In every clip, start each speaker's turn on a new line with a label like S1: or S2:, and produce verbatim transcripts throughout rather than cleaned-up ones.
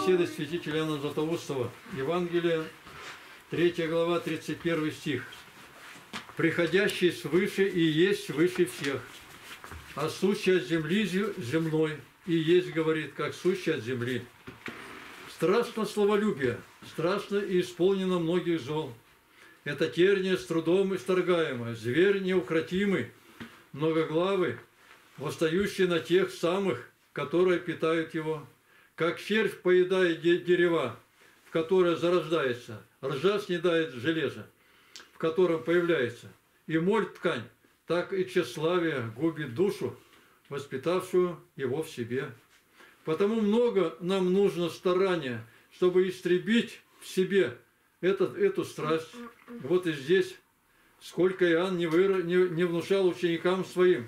S1: беседы святителя Иоанна Златоустова. Евангелие, третья глава, тридцать первый стих. «Приходящий свыше и есть выше всех, а сущий от земли земной и есть, говорит, как сущий от земли». Страшно словолюбие, страшно и исполнено многих зол. Это терние с трудом исторгаемое, зверь неукротимый, многоглавый, восстающий на тех самых, которые питают его. Как червь поедает дерева, в которое зарождается, ржа снедает железо, в котором появляется, и моль ткань, так и тщеславие губит душу, воспитавшую его в себе. Потому много нам нужно старания, чтобы истребить в себе этот, эту страсть. Вот и здесь, сколько Иоанн не, выра... не, не внушал ученикам своим,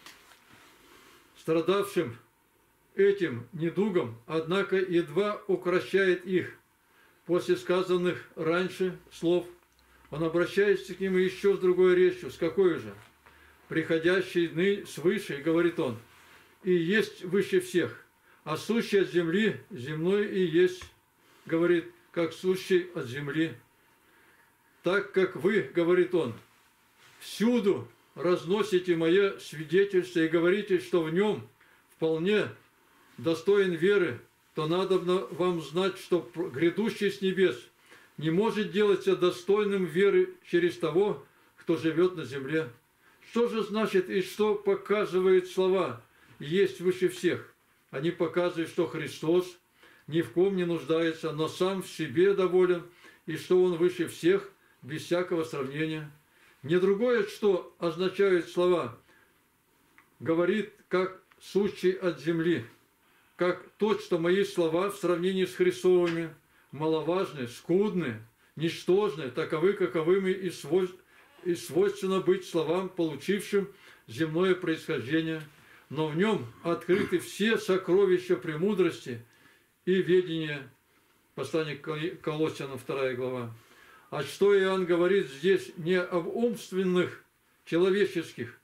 S1: страдавшим этим недугом, однако едва укращает их. После сказанных раньше слов он обращается к ним еще с другой речью. С какой же? «Приходящий ны свыше, — говорит он, — и есть выше всех, а сущий от земли земной и есть, — говорит, — как сущий от земли. Так как вы, — говорит он, — всюду разносите мое свидетельство и говорите, что в нем вполне достоин веры, то надобно вам знать, что грядущий с небес не может делаться достойным веры через того, кто живет на земле. Что же значит и что показывает слова «есть выше всех»? Они показывают, что Христос ни в ком не нуждается, но сам в себе доволен, и что Он выше всех, без всякого сравнения. Не другое, что означают слова «говорит, как сущий от земли», как то, что мои слова в сравнении с Христовыми маловажны, скудны, ничтожны, таковы, каковыми и, свой... и свойственно быть словам, получившим земное происхождение, но в нем открыты все сокровища премудрости и ведения. Послание к Колоссянам, вторая глава. А что Иоанн говорит здесь не об умственных, человеческих,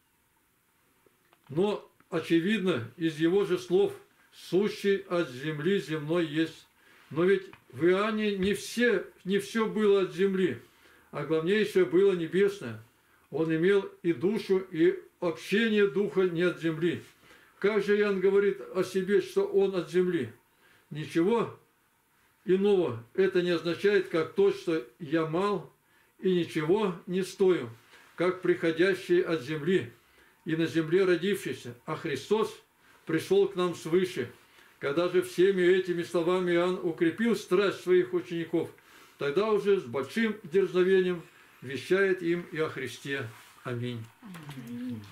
S1: но, очевидно, из его же слов, сущий от земли земной есть. Но ведь в Иоанне не, все, не все было от земли, а главнейшее было небесное. Он имел и душу, и общение духа не от земли. Как же Иоанн говорит о себе, что он от земли? Ничего иного это не означает, как то, что я мал и ничего не стою, как приходящий от земли и на земле родившийся, а Христос пришел к нам свыше. Когда же всеми этими словами Иоанн укрепил страсть своих учеников, тогда уже с большим дерзновением вещает им и о Христе. Аминь. Аминь.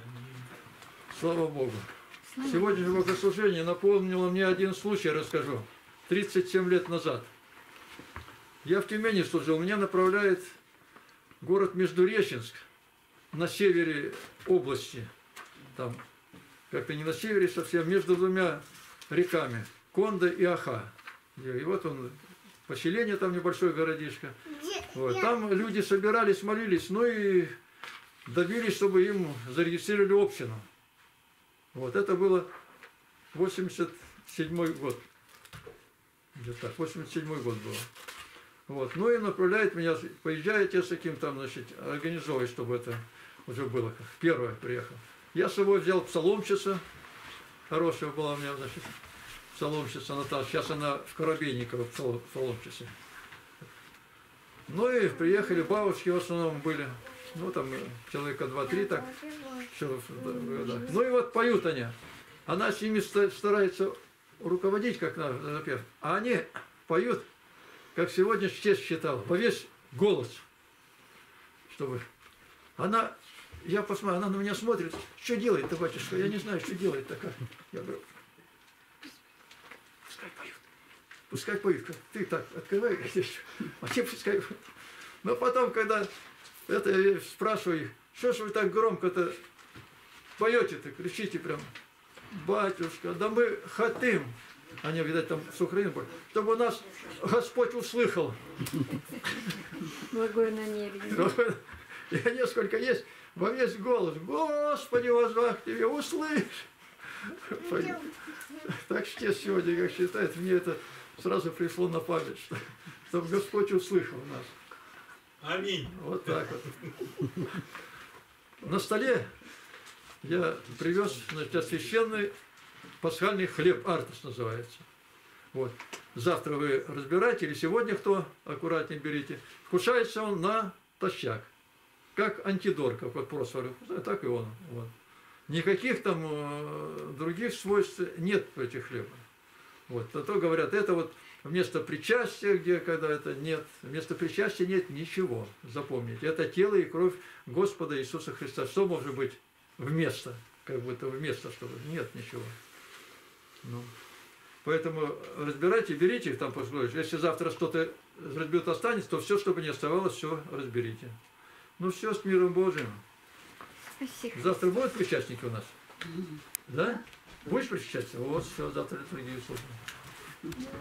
S1: Слава Богу. Сегодняшнее богослужение напомнило мне один случай, расскажу. тридцать семь лет назад. Я в Тюмени служил, меня направляет город Междуреченск на севере области. Там как-то не на севере совсем, между двумя реками, Конда и Аха. И вот он, поселение там небольшое, городишко. Вот. Там люди собирались, молились, ну и добились, чтобы им зарегистрировали общину. Вот это было восемьдесят седьмой год. Где-то так, восемьдесят седьмой год было. Вот. Ну и направляет меня, поезжаете с таким там, значит, организовывать, чтобы это уже было. Первое приехал. Я с собой взял псаломщица, хорошая была у меня, значит, псаломщица Наташа. Сейчас она в Коробейниково псаломщице. Ну и приехали, бабушки в основном были. Ну там человека два-три так. Да. Ну и вот поют они. Она с ними старается руководить, как надо, напев. А они поют, как сегодня честь считал, во весь голос. Чтобы... Она... Я посмотрю, она на меня смотрит, что делает-то, батюшка? Я не знаю, что делает такая. Я говорю, пускай поют. Пускай поют. Ты так открывай, а те пускай. Но потом, когда это я спрашиваю, что ж вы так громко-то поете-то, кричите прям, батюшка, да мы хотим. Они, видать, там с Украины, чтобы нас Господь услышал.
S2: Благое намерение.
S1: И несколько есть. Во весь голос. Господи, возвах Тебе, услышь! Так что сегодня, как считает, мне это сразу пришло на память, что, чтобы Господь услышал нас.
S2: Аминь.
S1: Вот так вот. На столе я привез, значит, священный пасхальный хлеб, артис называется. Вот. Завтра вы разбираете, или сегодня кто аккуратнее берите. Вкушается он на тощак. Как антидор, как вот просфор, так и он. Вот. Никаких там э, других свойств нет в этих хлебах. Вот. А то говорят, это вот вместо причастия, где когда это нет, вместо причастия нет ничего. Запомните, это тело и кровь Господа Иисуса Христа. Что может быть вместо? Как будто вместо, чтобы нет ничего. Ну. Поэтому разбирайте, берите их там послушать. Если завтра что-то разбито останется, то все, чтобы не оставалось, все разберите. Ну все, с миром Божьим.
S3: Спасибо.
S1: Завтра будут причастники у нас? Да? Будешь причащаться? Вот, все, завтра литургию слушаем.